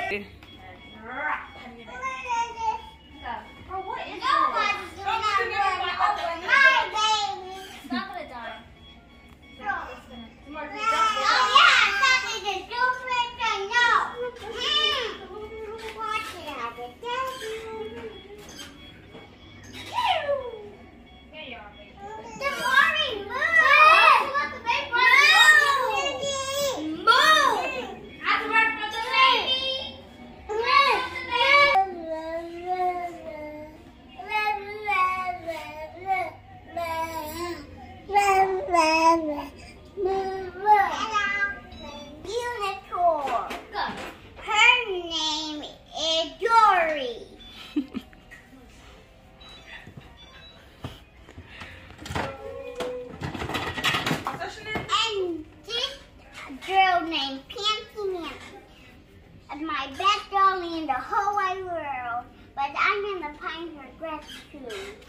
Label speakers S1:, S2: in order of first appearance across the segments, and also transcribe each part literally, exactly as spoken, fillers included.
S1: Named Pansy Nancy. And my best dolly in the whole wide world. But I'm gonna find her dress too.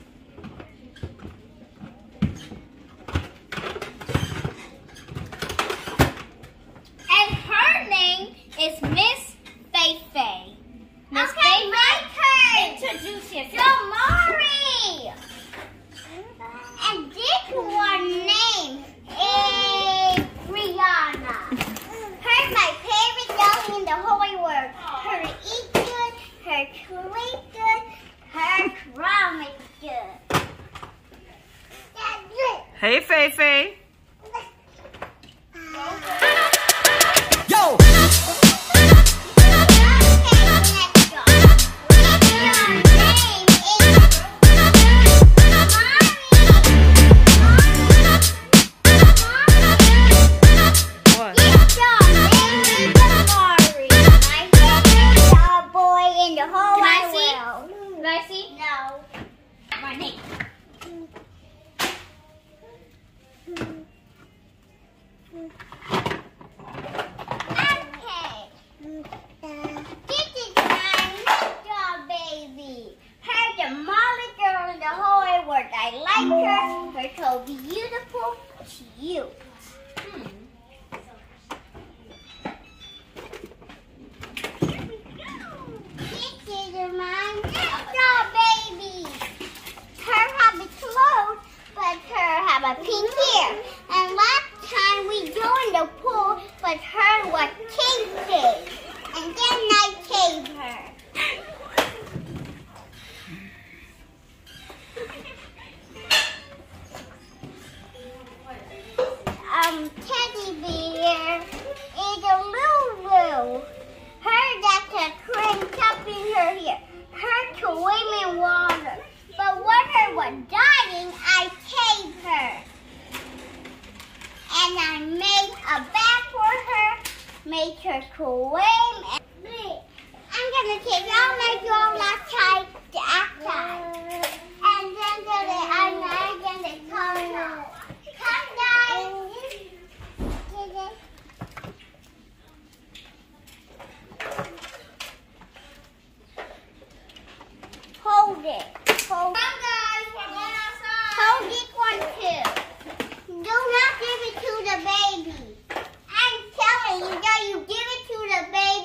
S1: And her name is Miss Fei Fei. Miss okay, Fei my turn. Introduce yourself. Damari. And this one name is Rihanna. Her my favorite dolly in the whole wide world. Her eat good, her sleep good, her drum is good. That's it.
S2: Hey, Fei Fei.
S1: Yo! I like her. Her so beautiful, cute. Hmm. This is my next doll baby. Her have a clothes, but her have a pink hair. And last time we joined the pool, but her was kinky. And then I caved her. Um, teddy bear is a Lulu. Her that's a cream cupping her here. Her to swim in water. But when her was dying, I caved her. And I made a bath for her, made her swim. I'm gonna take all my dog last time to outside. And then I'm gonna come out. Come guys. Hold it. Hold Come guys, we're going outside. Hold this one too. Do not give it to the baby. I'm telling you that you give it to the baby.